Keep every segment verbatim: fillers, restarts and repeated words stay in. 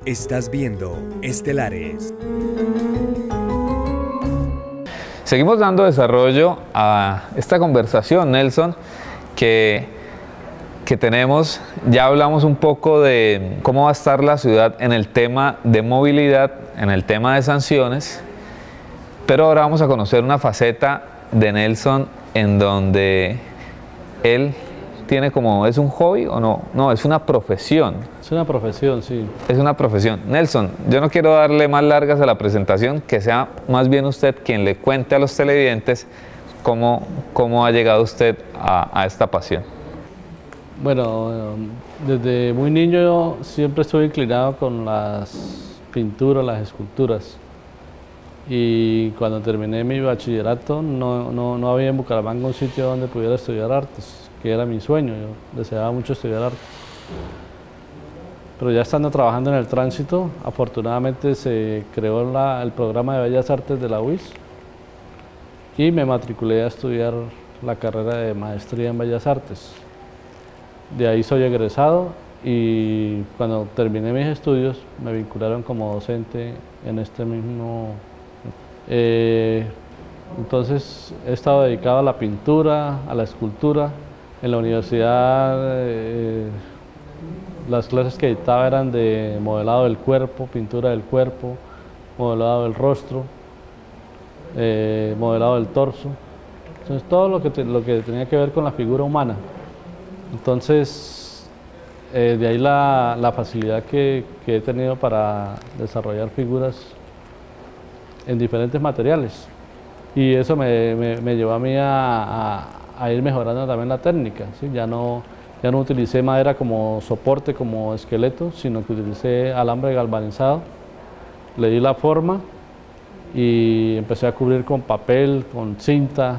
Estás viendo Estelares. Seguimos dando desarrollo a esta conversación, Nelson, que, que tenemos. Ya hablamos un poco de cómo va a estar la ciudad en el tema de movilidad, en el tema de sanciones, pero ahora vamos a conocer una faceta de Nelson en donde él tiene como, ¿es un hobby o no? No, es una profesión. Es una profesión, sí. Es una profesión. Nelson, yo no quiero darle más largas a la presentación, que sea más bien usted quien le cuente a los televidentes cómo, cómo ha llegado usted a, a esta pasión. Bueno, desde muy niño yo siempre estuve inclinado con las pinturas, las esculturas. Y cuando terminé mi bachillerato no, no, no había en Bucaramanga un sitio donde pudiera estudiar artes, que era mi sueño. Yo deseaba mucho estudiar artes. Pero ya estando trabajando en el tránsito, afortunadamente se creó la, el programa de Bellas Artes de la U I S y me matriculé a estudiar la carrera de maestría en Bellas Artes. De ahí soy egresado y cuando terminé mis estudios me vincularon como docente en este mismo... Eh, entonces he estado dedicado a la pintura, a la escultura. En la universidad eh, las clases que dictaba eran de modelado del cuerpo, pintura del cuerpo, modelado del rostro, eh, modelado del torso. Entonces todo lo que, te, lo que tenía que ver con la figura humana. Entonces eh, de ahí la, la facilidad que, que he tenido para desarrollar figuras en diferentes materiales. Y eso me, me, me llevó a mí a, a, a ir mejorando también la técnica, ¿sí? Ya no, ya no utilicé madera como soporte, como esqueleto, sino que utilicé alambre galvanizado, le di la forma y empecé a cubrir con papel, con cinta.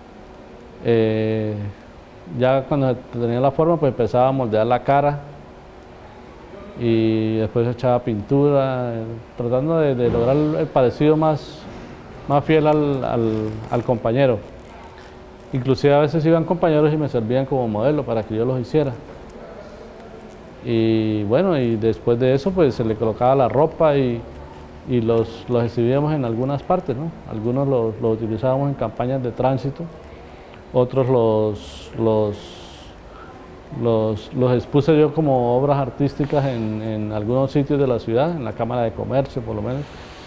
Eh, ya cuando tenía la forma, pues empezaba a moldear la cara y después echaba pintura, eh, tratando de, de lograr el parecido más, más fiel al, al, al compañero. Inclusive a veces iban compañeros y me servían como modelo para que yo los hiciera. Y bueno, y después de eso pues se le colocaba la ropa y, y los, los exhibíamos en algunas partes, ¿no? Algunos los, los utilizábamos en campañas de tránsito, otros los, los, los, los expuse yo como obras artísticas en, en algunos sitios de la ciudad, en la Cámara de Comercio por lo menos.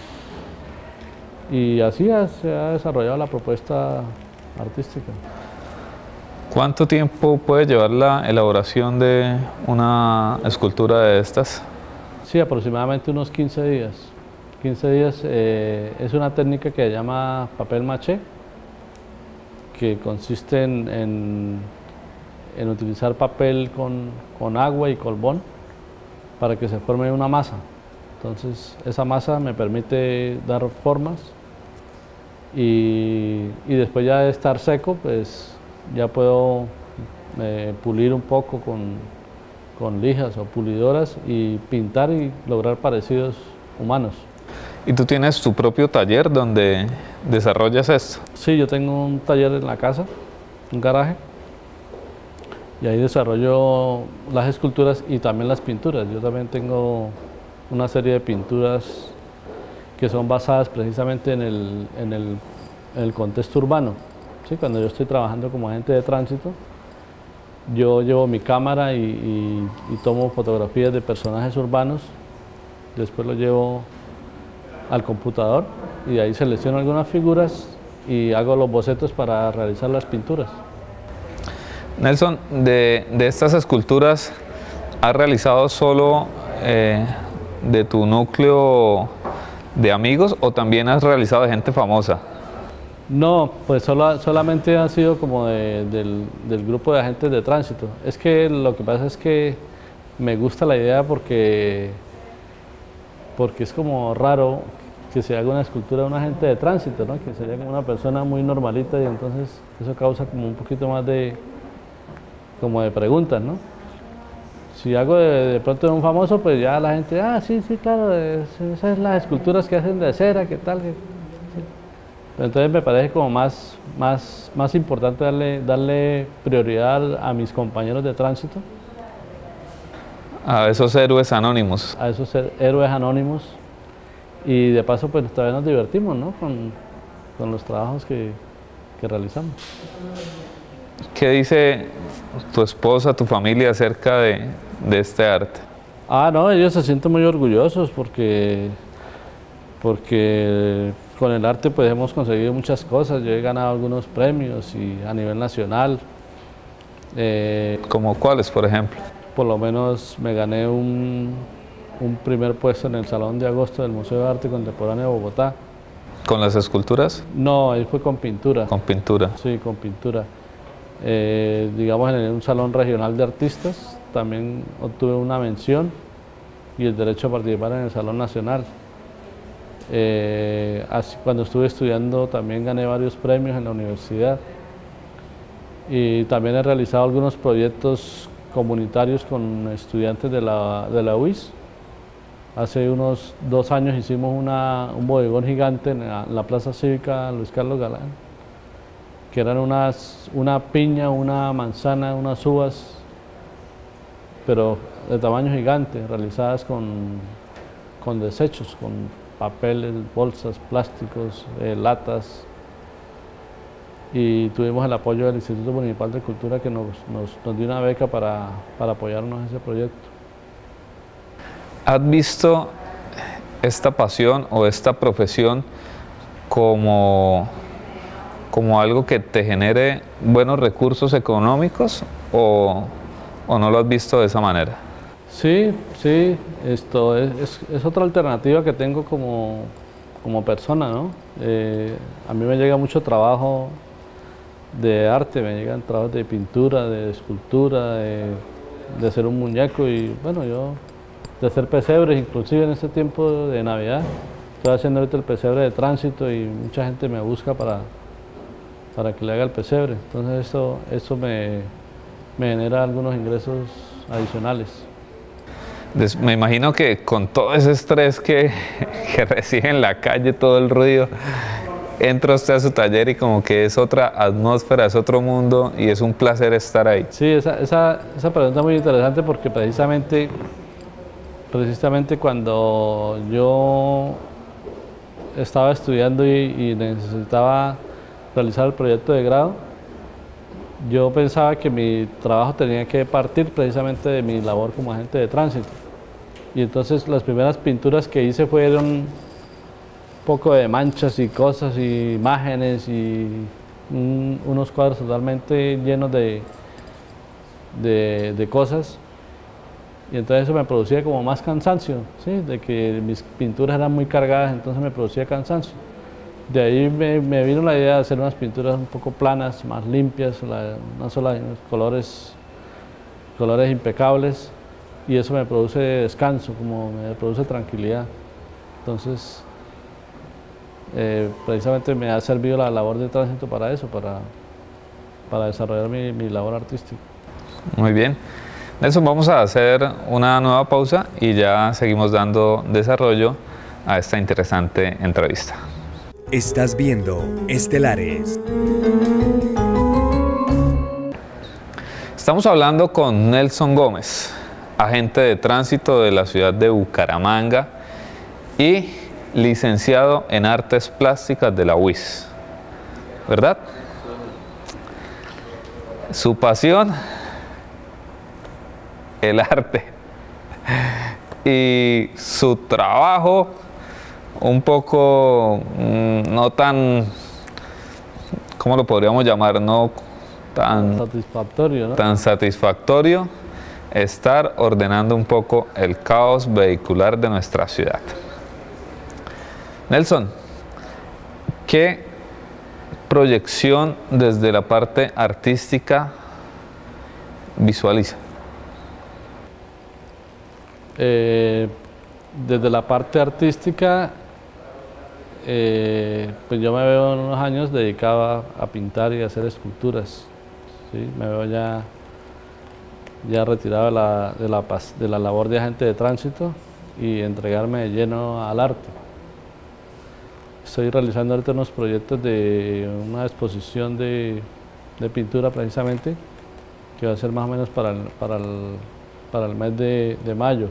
Y así ha, se ha desarrollado la propuesta artística. ¿Cuánto tiempo puede llevar la elaboración de una escultura de estas? Sí, aproximadamente unos quince días. quince días eh, es una técnica que se llama papel maché, que consiste en, en, en utilizar papel con, con agua y colbón para que se forme una masa. Entonces esa masa me permite dar formas y, y después ya de estar seco, pues ya puedo eh, pulir un poco con, con lijas o pulidoras y pintar y lograr parecidos humanos. ¿Y tú tienes tu propio taller donde desarrollas esto? Sí, yo tengo un taller en la casa, un garaje, y ahí desarrollo las esculturas y también las pinturas. Yo también tengo una serie de pinturas que son basadas precisamente en el, en el, en el contexto urbano. ¿Sí? Cuando yo estoy trabajando como agente de tránsito, yo llevo mi cámara y, y, y tomo fotografías de personajes urbanos, después lo llevo al computador y de ahí selecciono algunas figuras y hago los bocetos para realizar las pinturas. Nelson, de, de estas esculturas, ¿has realizado solo eh, de tu núcleo de amigos o también has realizado de gente famosa? No, pues solo, solamente ha sido como de, del, del grupo de agentes de tránsito. Es que lo que pasa es que me gusta la idea porque, porque es como raro que se haga una escultura de un agente de tránsito, ¿no? Que sería como una persona muy normalita y entonces eso causa como un poquito más de, como de preguntas, ¿no? Si hago de, de pronto de un famoso, pues ya la gente, ah, sí, sí, claro, es, esas son las esculturas que hacen de cera, ¿qué tal? Sí. Entonces me parece como más, más, más importante darle, darle prioridad a mis compañeros de tránsito. A esos héroes anónimos. A esos héroes anónimos. Y de paso pues todavía nos divertimos, ¿no? Con, con los trabajos que, que realizamos. ¿Qué dice tu esposa, tu familia acerca de, de este arte? Ah, no, ellos se sienten muy orgullosos porque, porque con el arte pues hemos conseguido muchas cosas. Yo he ganado algunos premios y a nivel nacional. Eh, ¿Como cuáles, por ejemplo? Por lo menos me gané un, un primer puesto en el Salón de Agosto del Museo de Arte Contemporáneo de Bogotá. ¿Con las esculturas? No, ahí fue con pintura. Con pintura. Sí, con pintura. Eh, digamos en un salón regional de artistas también obtuve una mención y el derecho a participar en el Salón Nacional. Eh, así, cuando estuve estudiando también gané varios premios en la universidad y también he realizado algunos proyectos comunitarios con estudiantes de la, de la U I S. Hace unos dos años hicimos una, un bodegón gigante en la, en la Plaza Cívica Luis Carlos Galán, que eran unas, una piña, una manzana, unas uvas, pero de tamaño gigante, realizadas con, con desechos, con papeles, bolsas, plásticos, eh, latas. Y tuvimos el apoyo del Instituto Municipal de Cultura que nos, nos, nos dio una beca para, para apoyarnos en ese proyecto. ¿Has visto esta pasión o esta profesión como, como algo que te genere buenos recursos económicos o, o no lo has visto de esa manera? Sí, sí, esto es, es, es otra alternativa que tengo como, como persona, ¿no? Eh, a mí me llega mucho trabajo de arte, me llegan trabajos de pintura, de escultura, de, de hacer un muñeco y bueno, yo de hacer pesebres, inclusive en este tiempo de Navidad. Estoy haciendo ahorita el pesebre de tránsito y mucha gente me busca para, para que le haga el pesebre. Entonces eso, eso me, me genera algunos ingresos adicionales. Me imagino que con todo ese estrés que, que recibe en la calle, todo el ruido, entra usted a su taller y como que es otra atmósfera, es otro mundo y es un placer estar ahí. Sí, esa, esa, esa pregunta es muy interesante porque precisamente, precisamente cuando yo estaba estudiando y, y necesitaba realizar el proyecto de grado, yo pensaba que mi trabajo tenía que partir precisamente de mi labor como agente de tránsito. Y entonces las primeras pinturas que hice fueron un poco de manchas y cosas y imágenes y un, unos cuadros totalmente llenos de, de, de cosas. Y entonces eso me producía como más cansancio, ¿sí? De que mis pinturas eran muy cargadas, entonces me producía cansancio. De ahí me, me vino la idea de hacer unas pinturas un poco planas, más limpias, la, no solo colores, colores impecables, y eso me produce descanso, como me produce tranquilidad. Entonces, eh, precisamente me ha servido la labor de tránsito para eso, para, para desarrollar mi, mi labor artística. Muy bien. Nelson, vamos a hacer una nueva pausa y ya seguimos dando desarrollo a esta interesante entrevista. Estás viendo Estelares. Estamos hablando con Nelson Gómez, agente de tránsito de la ciudad de Bucaramanga y licenciado en Artes Plásticas de la U I S, ¿verdad? Su pasión, el arte, y su trabajo un poco mmm, no tan, ¿cómo lo podríamos llamar? No tan satisfactorio, ¿no? Tan satisfactorio estar ordenando un poco el caos vehicular de nuestra ciudad. Nelson, ¿qué proyección desde la parte artística visualiza? Eh, desde la parte artística, eh, pues yo me veo en unos años dedicado a, a pintar y a hacer esculturas, ¿sí? Me veo ya, ya retirado de la, de, la, de la labor de agente de tránsito y entregarme de lleno al arte. Estoy realizando ahorita unos proyectos de una exposición de, de pintura precisamente, que va a ser más o menos para el, para el para el mes de, de mayo.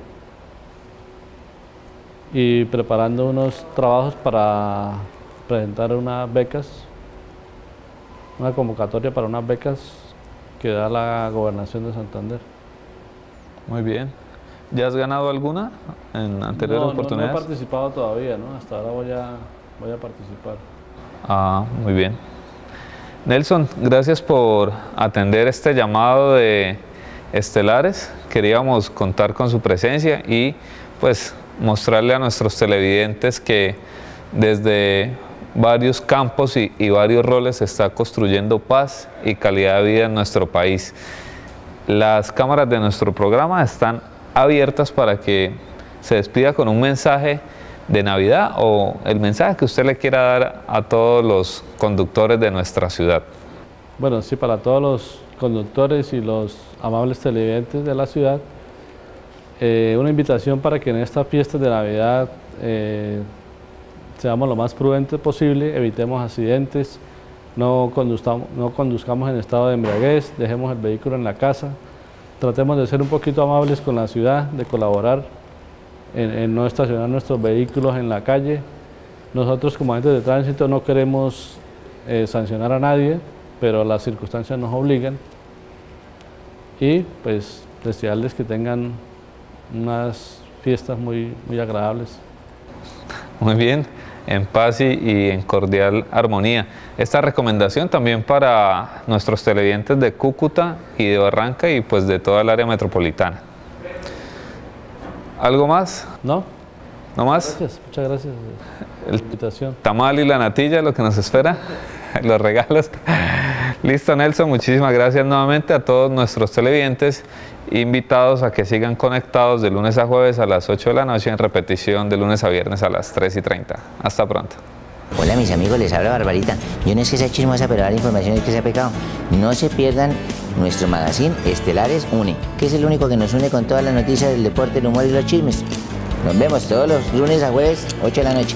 Y preparando unos trabajos para presentar unas becas, una convocatoria para unas becas que da la Gobernación de Santander. Muy bien. ¿Ya has ganado alguna en anteriores no, oportunidades? No, no he participado todavía, ¿no? Hasta ahora voy a, voy a participar. Ah, muy bien. Nelson, gracias por atender este llamado de Estelares. Queríamos contar con su presencia y pues mostrarle a nuestros televidentes que desde varios campos y, y varios roles se está construyendo paz y calidad de vida en nuestro país. Las cámaras de nuestro programa están abiertas para que se despida con un mensaje de Navidad o el mensaje que usted le quiera dar a todos los conductores de nuestra ciudad. Bueno, sí, para todos los conductores y los amables televidentes de la ciudad, eh, una invitación para que en estas fiestas de Navidad eh, seamos lo más prudentes posible, evitemos accidentes, no conduzcamos, no conduzcamos en estado de embriaguez, dejemos el vehículo en la casa, tratemos de ser un poquito amables con la ciudad, de colaborar en, en no estacionar nuestros vehículos en la calle. Nosotros como agentes de tránsito no queremos eh, sancionar a nadie, pero las circunstancias nos obligan y pues desearles que tengan unas fiestas muy, muy agradables. Muy bien, en paz y, y en cordial armonía. Esta recomendación también para nuestros televidentes de Cúcuta y de Barranca y pues de toda el área metropolitana. ¿Algo más? No. ¿No más? Gracias, muchas gracias por la invitación. Tamal y la natilla, lo que nos espera, los regalos. Listo, Nelson, muchísimas gracias nuevamente a todos nuestros televidentes, invitados a que sigan conectados de lunes a jueves a las ocho de la noche, en repetición de lunes a viernes a las tres y treinta. Hasta pronto. Hola mis amigos, les habla Barbarita. Yo no es que sea chismosa, pero la información es que sea pecado. No se pierdan nuestro magazine Estelares Une, que es el único que nos une con todas las noticias del deporte, el humor y los chismes. Nos vemos todos los lunes a jueves, ocho de la noche.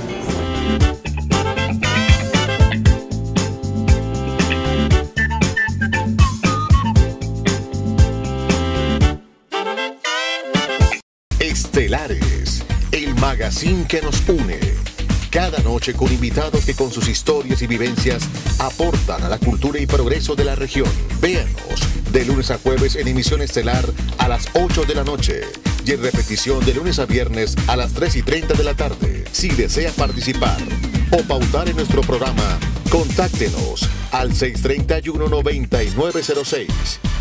Estelares, el magazine que nos une. Cada noche con invitados que con sus historias y vivencias aportan a la cultura y progreso de la región. Véanos de lunes a jueves en emisión estelar a las ocho de la noche y en repetición de lunes a viernes a las tres y treinta de la tarde. Si desea participar o pautar en nuestro programa, contáctenos al seis tres uno, nueve nueve cero seis.